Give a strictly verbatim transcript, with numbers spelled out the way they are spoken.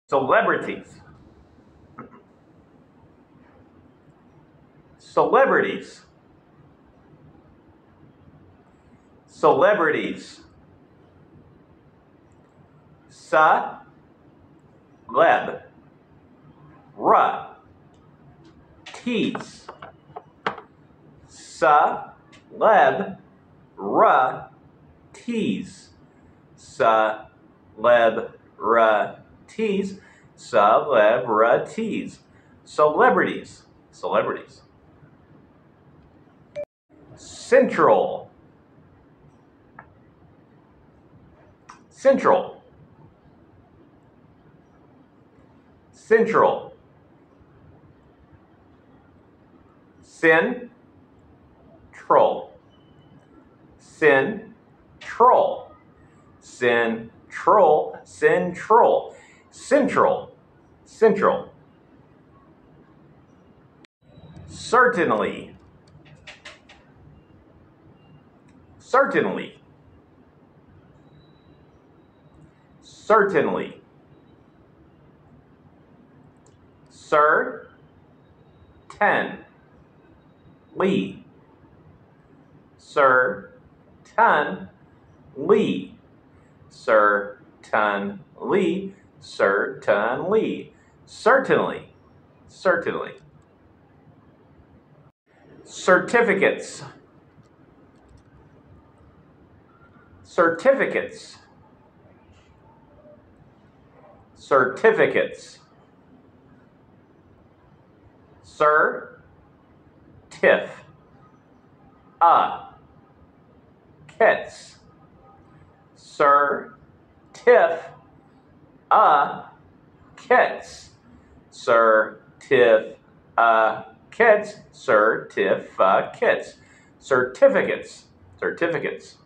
Celebrities. Celebrities. Celebrities. Sa, leb, ra, tease. Sa, leb, ra, tease. Sa, leb, ra, tease. Sa, leb, ra, tease. Celebrities. Celebrities. Central. Central. Central. Sin, troll. Sin, troll. Sin, troll. Sin, troll. Central. Central. Certainly. Certainly. Certainly. Sir, ten. Lee. Sir, ton, Lee. Sir, ton, Lee. Sir, ton, Lee. Certainly. Certainly. Certificates. Certificates. Certificates. Sir, tiff, a, kits. Sir, tiff, a, kits. Sir, tiff, a, kits. Sir, tiff, a, kits. Certificates. Certificates.